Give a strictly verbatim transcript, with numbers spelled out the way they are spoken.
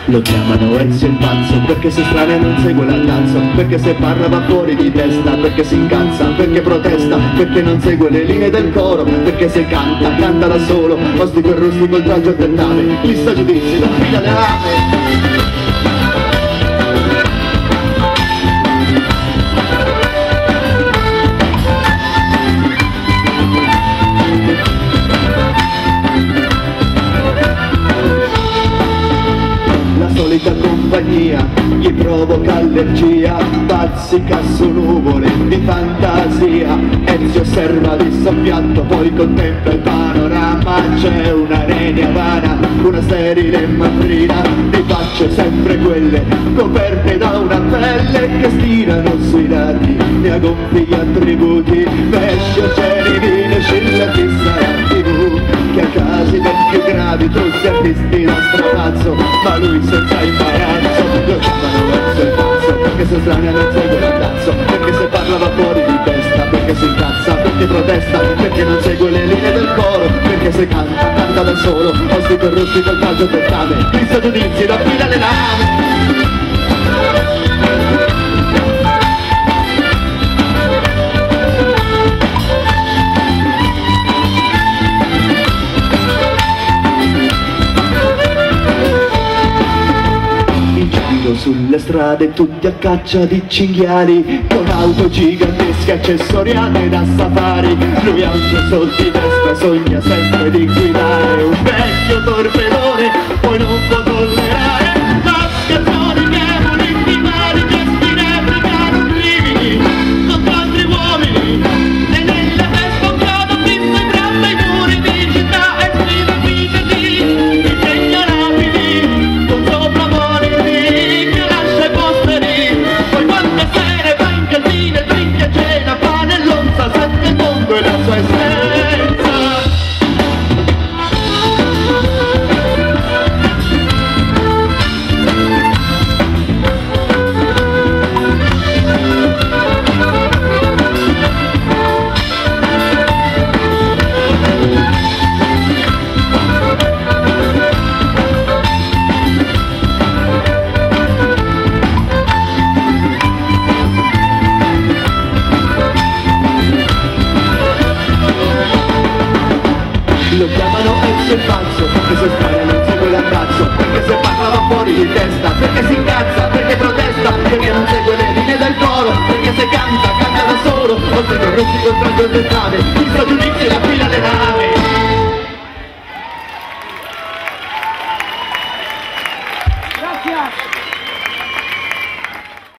Lo chiamano Ezio il pazzo, perché se strana e non segue l'andazzo, perché se parla va fuori di testa, perché si incazza, perché protesta, perché non segue le linee del coro, perché se canta, canta da solo, ostico e rustico il traggio del nave, chi sta giudizi da fila le ame. Solita compagnia gli provoca allergia, bazzica su nuvole di fantasia. Ezio osserva di soppiatto, poi contempla il panorama. C'è una renia vana, una sterile matrina di facce sempre quelle, coperte da una pelle che stirano sui dati e a gonfi attributi. Pesce, cerivine, scilla fissa e tivù, che ha casi ben più gravi, truzzi artisti da strapazzo, ma lui senza imbarazzo. Lo chiamano Ezio il pazzo, perché se strana non segue l'andazzo, perché se parla va fuori di testa, perché si incazza, perché protesta, perché non segue le linee del coro, perché se canta, canta da solo, ostico e rustico il calcio del cane, Cristo giudizi da fila le lame. Sulle strade tutti a caccia di cinghiali, con auto gigantesche accessoriate da safari. Lui anche sotto di destra sogna sempre di guidare un vecchio torpedone, poi non può tollerare mascheroni che volittimali, gesti replicano brividi contro altri uomini. E nella testa un chiodo fisso e grande i muri di città e scrive epiteti insegnalabili con sopravvoli. Lo chiamano Ezio il pazzo, perché se spara non segue l'andazzo, perché se parla va fuori di testa, perché si incazza, perché protesta, perché non segue le linee del coro, perché se canta, canta da solo, oltre che il rustico il traggio del nave, chi sta giudizio la fila le nave. Grazie!